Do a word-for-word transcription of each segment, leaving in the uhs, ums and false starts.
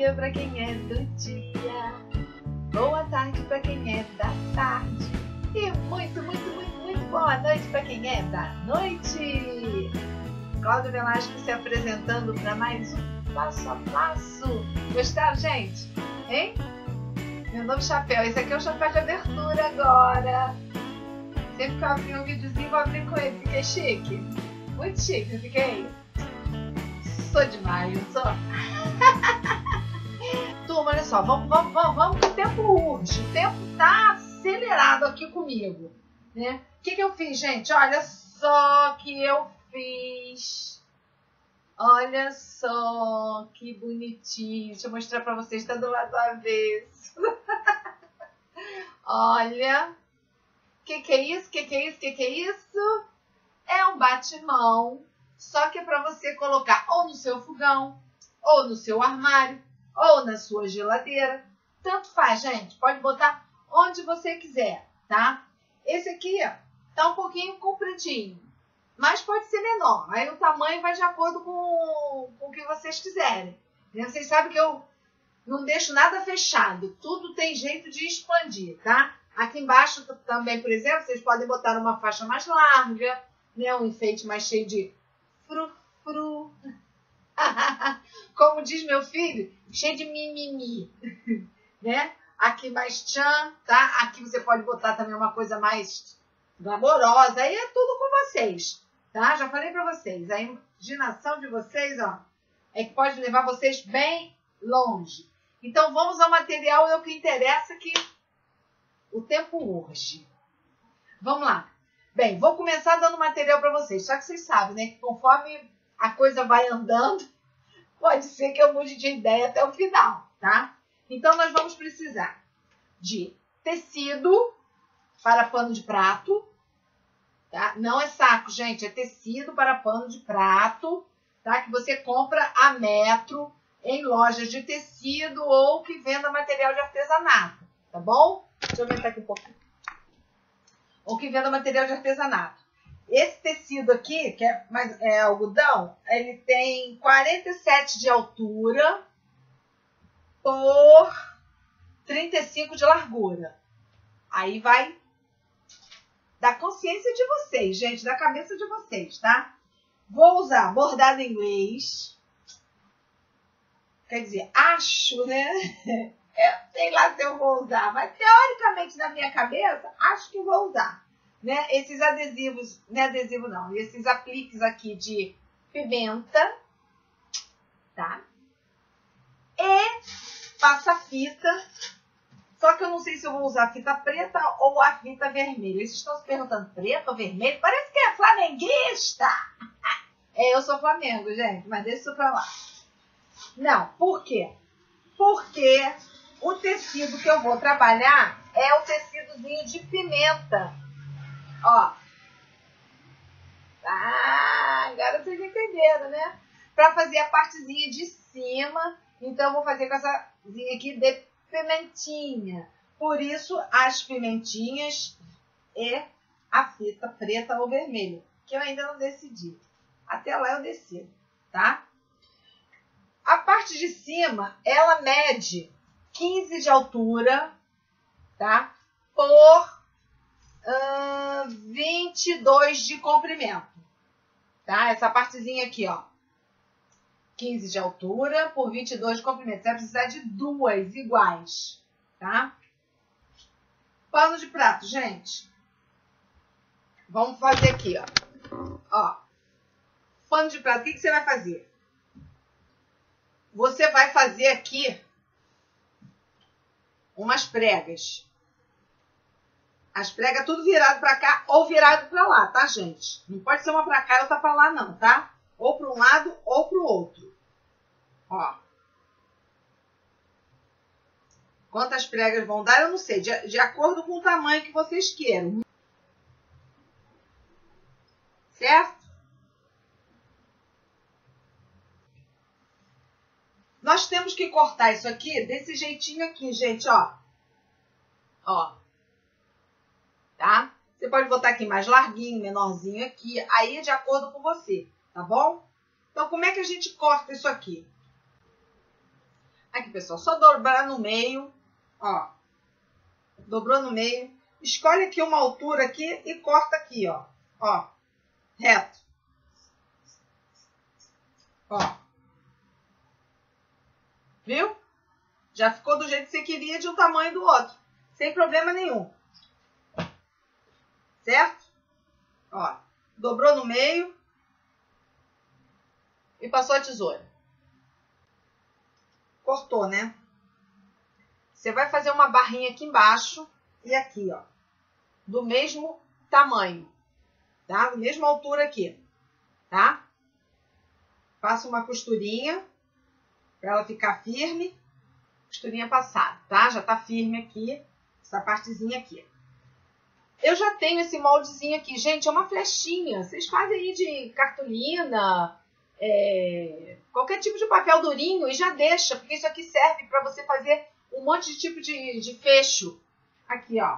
dia para quem é do dia, boa tarde para quem é da tarde e muito, muito, muito, muito boa noite para quem é da noite. Cláudia Velasco se apresentando para mais um Passo a Passo. Gostaram, gente? Hein? Meu novo chapéu. Esse aqui é o chapéu de abertura agora. Sempre que eu abri um videozinho, vou abrir com ele. Fiquei chique. Muito chique, não fiquei? Sou demais, não sou? Turma, olha só. Vamos, vamos, vamos, vamos que o tempo urge. O tempo tá acelerado aqui comigo. Né? O que, que eu fiz, gente? Olha só que eu fiz. Olha só que bonitinho. Deixa eu mostrar pra vocês. Está do lado do avesso. Olha. O que, que é isso? O que, que é isso? O que, que é isso? É um batimão. Só que é para você colocar ou no seu fogão, ou no seu armário, ou na sua geladeira. Tanto faz, gente. Pode botar onde você quiser, tá? Esse aqui tá um pouquinho compridinho, mas pode ser menor. Aí o tamanho vai de acordo com, com o que vocês quiserem. Vocês sabem que eu não deixo nada fechado. Tudo tem jeito de expandir, tá? Aqui embaixo também, por exemplo, vocês podem botar uma faixa mais larga, né? Um enfeite mais cheio de frufru. Como diz meu filho, cheio de mimimi, né? Aqui mais tchan, tá? Aqui você pode botar também uma coisa mais glamourosa. Aí é tudo com vocês, tá? Já falei pra vocês. A imaginação de vocês, ó, é que pode levar vocês bem longe. Então vamos ao material, é o que interessa, que o tempo urge. Vamos lá. Bem, vou começar dando material para vocês. Só que vocês sabem, né? Que conforme a coisa vai andando, pode ser que eu mude de ideia até o final, tá? Então, nós vamos precisar de tecido para pano de prato, tá? Não é saco, gente. É tecido para pano de prato, tá? Que você compra a metro em lojas de tecido ou que venda material de artesanato, tá bom? Deixa eu aumentar aqui um pouquinho. Ou que venda material de artesanato. Esse tecido aqui, que é, mais, é algodão, ele tem quarenta e sete de altura por trinta e cinco de largura. Aí vai da consciência de vocês, gente, da cabeça de vocês, tá? Vou usar bordado em inglês. Quer dizer, acho, né? Eu sei lá se eu vou usar, mas teoricamente na minha cabeça, acho que vou usar. Né? Esses adesivos, não é adesivo não, esses apliques aqui de pimenta, tá? E passa-fita, só que eu não sei se eu vou usar a fita preta ou a fita vermelha. Vocês estão se perguntando, preta ou vermelho? Parece que é flamenguista! É, eu sou Flamengo, gente, mas deixa isso pra lá. Não, por quê? Porque o tecido que eu vou trabalhar é o tecidozinho de pimenta. Ó. Ah, agora vocês entenderam, né? Pra fazer a partezinha de cima, então eu vou fazer com essa aqui de pimentinha. Por isso, as pimentinhas e a fita preta ou vermelha, que eu ainda não decidi. Até lá eu decido, tá? A parte de cima, ela mede quinze de altura, tá? Por uh, vinte e dois de comprimento, tá? Essa partezinha aqui, ó. quinze de altura por vinte e dois de comprimento. Você vai precisar de duas iguais, tá? Pano de prato, gente. Vamos fazer aqui, ó. Ó. Pano de prato, o que, que você vai fazer? Você vai fazer aqui umas pregas. As pregas tudo virado para cá ou virado para lá, tá, gente? Não pode ser uma para cá e outra para lá, não, tá? Ou para um lado ou para o outro. Ó. Quantas pregas vão dar, eu não sei. De, de acordo com o tamanho que vocês queiram. Certo? Nós temos que cortar isso aqui desse jeitinho aqui, gente, ó. Ó. Tá? Você pode botar aqui mais larguinho, menorzinho aqui. Aí é de acordo com você, tá bom? Então, como é que a gente corta isso aqui? Aqui, pessoal, só dobrar no meio, ó. Dobrou no meio. Escolhe aqui uma altura aqui e corta aqui, ó. Ó, reto. Ó. Viu? Já ficou do jeito que você queria, de um tamanho do outro. Sem problema nenhum. Certo? Ó, dobrou no meio e passou a tesoura. Cortou, né? Você vai fazer uma barrinha aqui embaixo e aqui, ó. Do mesmo tamanho, tá? Da mesma altura aqui, tá? Faça uma costurinha para ela ficar firme. Costurinha passada, tá? Já tá firme aqui, essa partezinha aqui. Eu já tenho esse moldezinho aqui. Gente, é uma flechinha. Vocês fazem aí de cartolina, é, qualquer tipo de papel durinho e já deixa, porque isso aqui serve para você fazer um monte de tipo de, de fecho. Aqui, ó.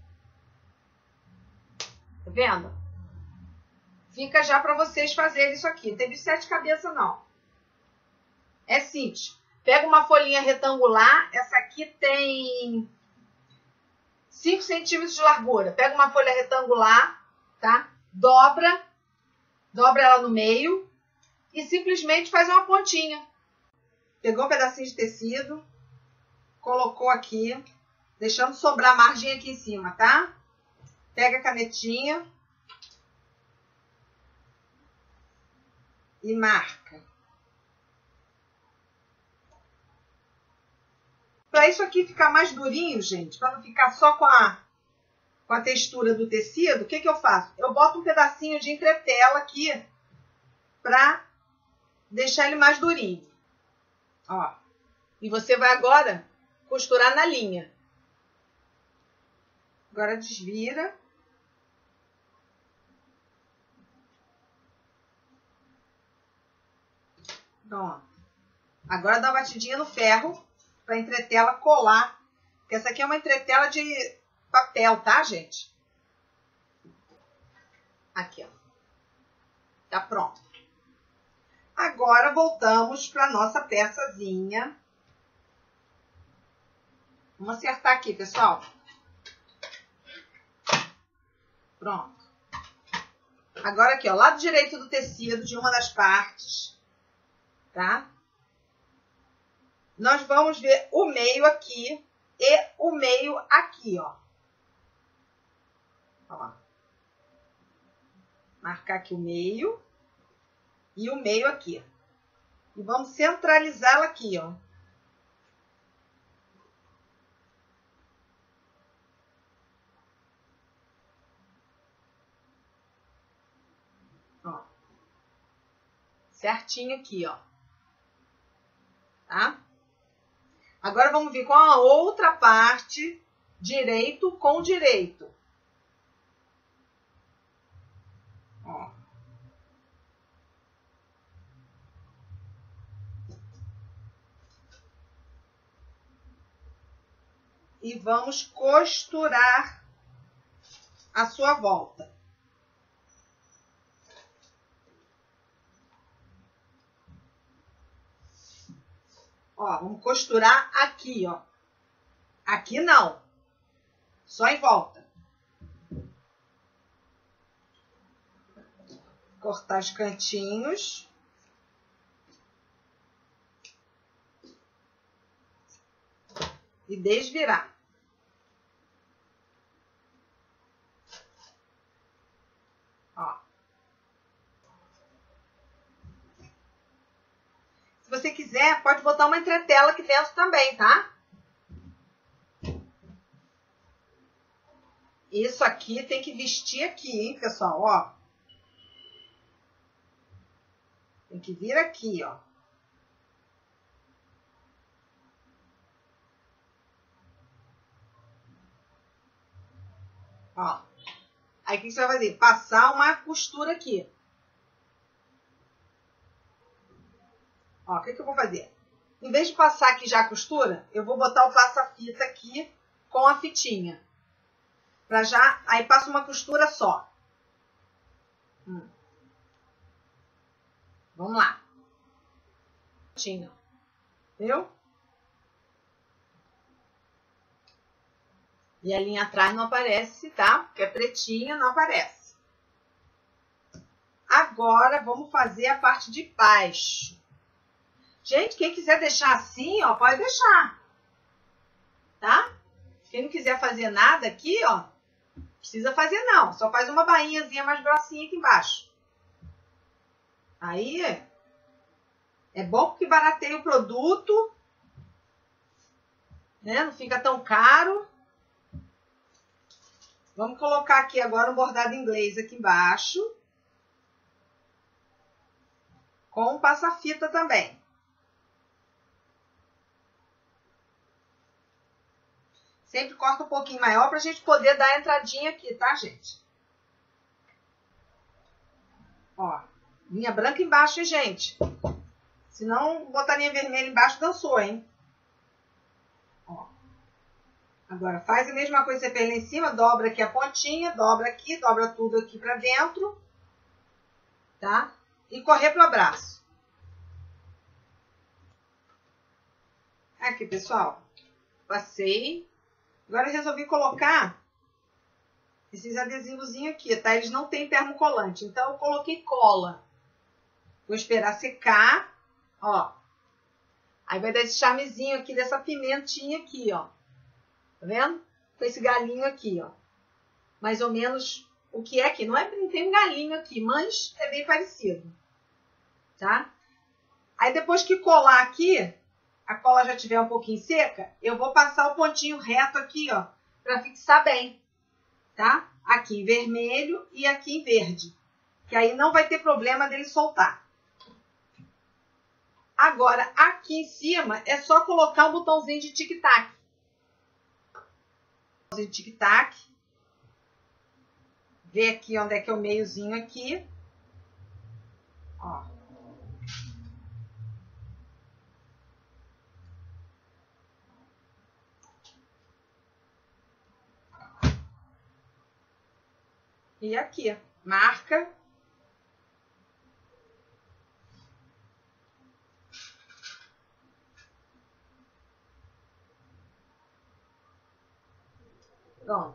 Tá vendo? Fica já para vocês fazerem isso aqui. Não tem bicho de sete cabeças, não. É simples. Pega uma folhinha retangular. Essa aqui tem cinco centímetros de largura. Pega uma folha retangular, tá? Dobra. Dobra ela no meio. E simplesmente faz uma pontinha. Pegou um pedacinho de tecido. Colocou aqui. Deixando sobrar a margem aqui em cima, tá? Pega a canetinha. E marca. Para isso aqui ficar mais durinho, gente, para não ficar só com a, com a textura do tecido, o que que eu faço? Eu boto um pedacinho de entretela aqui para deixar ele mais durinho. Ó. E você vai agora costurar na linha. Agora desvira. Pronto. Agora dá uma batidinha no ferro para a entretela colar. Porque essa aqui é uma entretela de papel, tá, gente? Aqui, ó. Tá pronto. Agora voltamos para nossa peçazinha. Vamos acertar aqui, pessoal. Pronto. Agora aqui, ó, lado direito do tecido de uma das partes, tá? Nós vamos ver o meio aqui e o meio aqui, ó. Ó. Marcar aqui o meio e o meio aqui. E vamos centralizá-la aqui, ó. Ó. Certinho aqui, ó. Tá? Agora vamos vir com a outra parte, direito com direito. Ó. E vamos costurar a sua volta. Ó, vamos costurar aqui, ó. Aqui não. Só em volta. Cortar os cantinhos. E desvirar. Ó. Se você quiser, pode botar uma entretela aqui dentro também, tá? Isso aqui tem que vestir aqui, hein, pessoal, ó. Tem que vir aqui, ó. Ó. Aí, o que você vai fazer? Passar uma costura aqui. Ó, o que que eu vou fazer? Em vez de passar aqui já a costura, eu vou botar o passa-fita aqui com a fitinha. Pra já, aí passa uma costura só. Hum. Vamos lá. Viu? E a linha atrás não aparece, tá? Porque é pretinha, não aparece. Agora, vamos fazer a parte de baixo. Gente, quem quiser deixar assim, ó, pode deixar. Tá? Quem não quiser fazer nada aqui, ó, precisa fazer não. Só faz uma bainhazinha mais grossinha aqui embaixo. Aí, é bom porque barateia o produto, né? Não fica tão caro. Vamos colocar aqui agora um bordado inglês aqui embaixo. Com passa-fita também. Sempre corta um pouquinho maior pra gente poder dar a entradinha aqui, tá, gente? Ó, linha branca embaixo, hein, gente? Se não botar linha vermelha embaixo, dançou, hein? Ó. Agora, faz a mesma coisa que você fez lá em cima, dobra aqui a pontinha, dobra aqui, dobra tudo aqui pra dentro, tá? E correr pro abraço. Aqui, pessoal. Passei. Agora eu resolvi colocar esses adesivozinhos aqui, tá? Eles não têm termocolante, então eu coloquei cola. Vou esperar secar, ó. Aí vai dar esse charmezinho aqui dessa pimentinha aqui, ó. Tá vendo? Com esse galinho aqui, ó. Mais ou menos o que é aqui. Não é, não tem um galinho aqui, mas é bem parecido. Tá? Aí depois que colar aqui, a cola já estiver um pouquinho seca, eu vou passar o pontinho reto aqui, ó, pra fixar bem. Tá? Aqui em vermelho e aqui em verde. Que aí não vai ter problema dele soltar. Agora, aqui em cima, é só colocar um botãozinho de tic-tac. De tic-tac. Ver aqui onde é que é o meiozinho aqui. Ó. E aqui, marca. Pronto.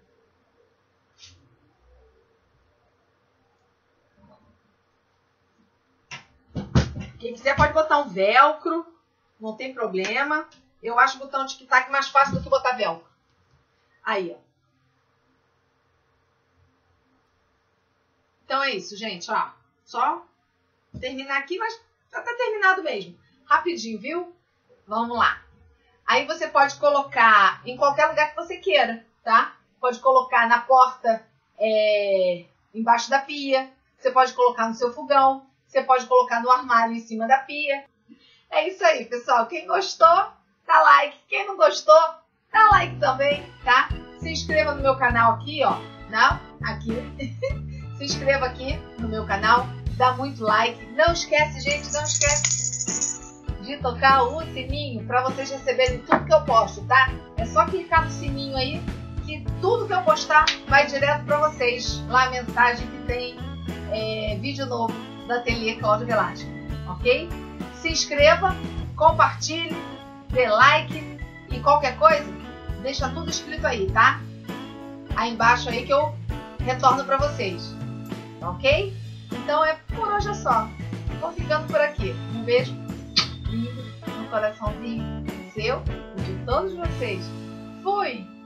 Quem quiser pode botar um velcro, não tem problema. Eu acho o botão tic-tac mais fácil do que botar velcro. Aí, ó. Então é isso, gente, ó. Só terminar aqui, mas já tá terminado mesmo. Rapidinho, viu? Vamos lá. Aí você pode colocar em qualquer lugar que você queira, tá? Pode colocar na porta, é, embaixo da pia. Você pode colocar no seu fogão. Você pode colocar no armário em cima da pia. É isso aí, pessoal. Quem gostou, dá like. Quem não gostou, dá like também, tá? Se inscreva no meu canal aqui, ó. Não? Aqui. Se inscreva aqui no meu canal. Dá muito like. Não esquece, gente, não esquece de tocar o sininho para vocês receberem tudo que eu posto, tá? É só clicar no sininho aí que tudo que eu postar vai direto para vocês. Lá a mensagem que tem é, vídeo novo da Ateliê Cláudia Velasco, ok? Se inscreva, compartilhe, dê like e qualquer coisa, deixa tudo escrito aí, tá? Aí embaixo aí que eu retorno para vocês, ok? Então é por hoje é só. Vou ficando por aqui. Um beijo lindo no coraçãozinho seu e de todos vocês. Fui!